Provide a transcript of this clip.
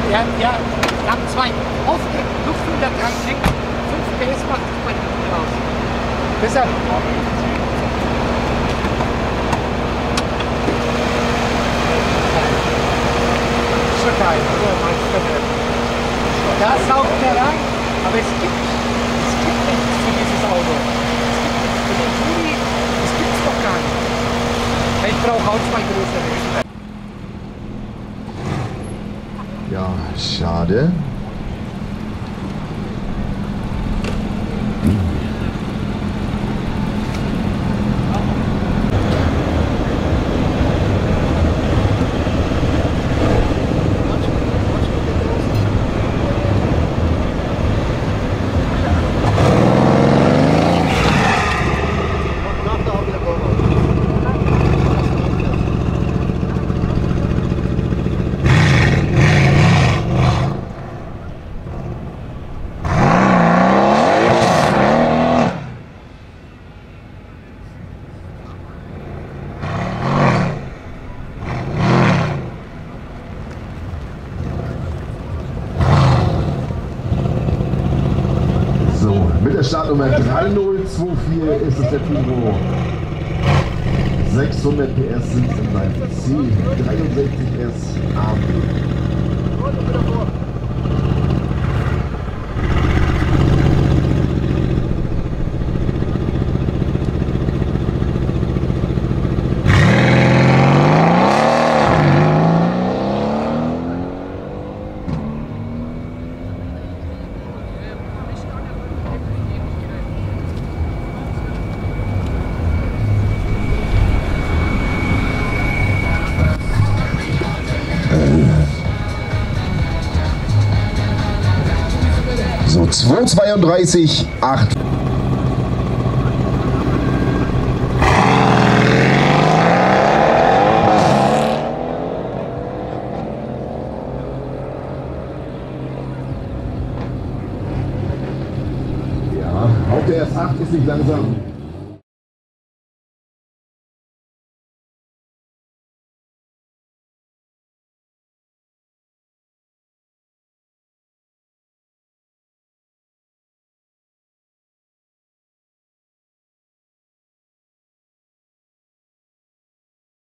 Ja, nach 2 aufhängen, Luftfiltertank hängt, 5 PS macht es bei dem aus. Besser. Schon geil, oder? Da saugt er rein, aber es gibt nichts für dieses Auto. Es gibt nichts für den Juli, das gibt es doch gar nicht. Ich brauche auch 2 größere. Ja, schade. Mit der Startnummer 3024 ist es der Turbo. 600 PS sind in seinem C63S AMG. So, 232, 8. Ja, auch der S8 ist nicht langsam.